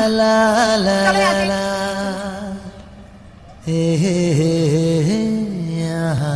ला ला ला हे यहाँ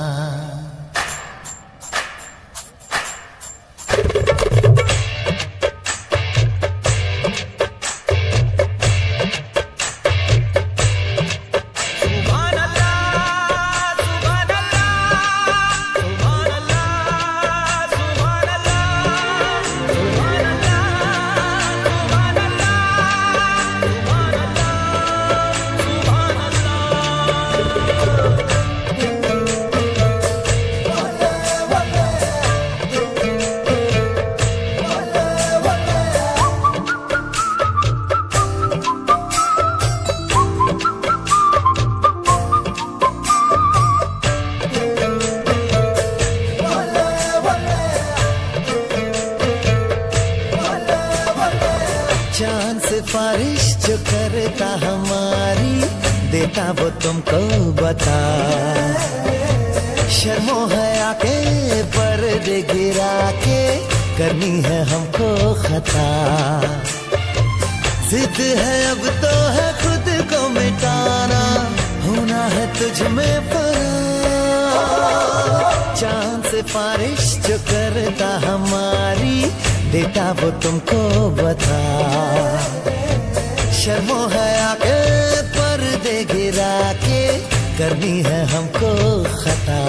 चांद सिफारिश जो करता हमारी देता वो तुमको बता। शर्मो हया के पर्दे गिरा के करनी है हमको खता। जिद है अब तो है खुद को मिटाना, होना है तुझ में फना। चांद सिफारिश जो करता हमारी देता वो तुमको बता। शर्मो हया के पर्दे गिरा के करनी है हमको खता।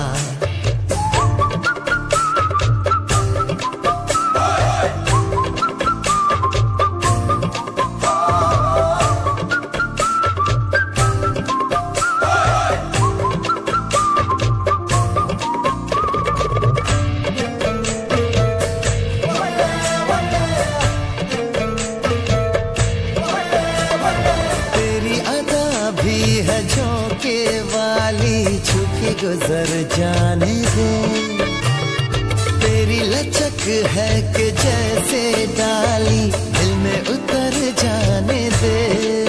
है झोंके वाली छुपी गुजर जाने दे। तेरी लचक है कि जैसे डाली दिल में उतर जाने दे।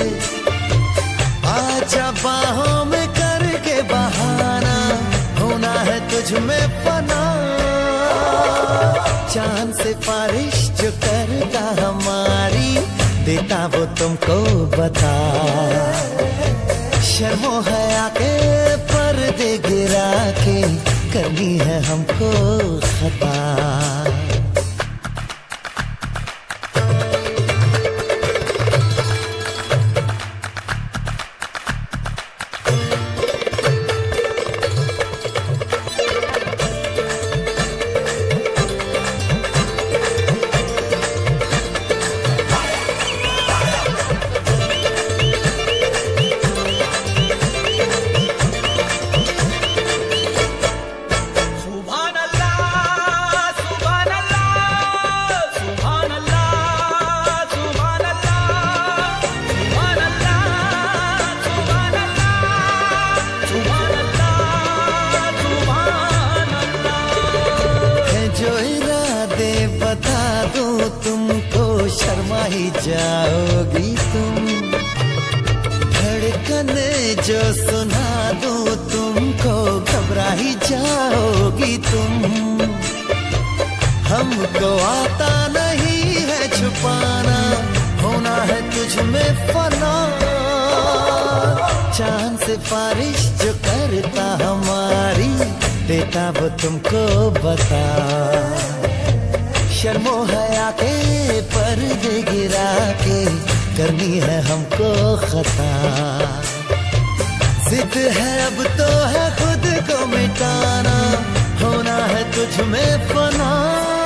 आजा बाहों में करके बहाना, होना है तुझ में फना। चांद सिफारिश जो करता हमारी देता वो तुमको बता। शर्मो हया के पर्दे गिरा के करनी है हमको खता। बता दूं तुमको शर्मा ही जाओगी तुम। धड़कने जो सुना दूं तुमको घबरा ही जाओगी तुम। हमको आता नहीं है छुपाना, होना है तुझ में फना। चांद सिफारिश जो करता हमारी देता वो तुमको बता। शर्मो हया के पर्दे गिरा के करनी है हमको खता। जिद है अब तो है खुद को मिटाना, होना है तुझ में फना।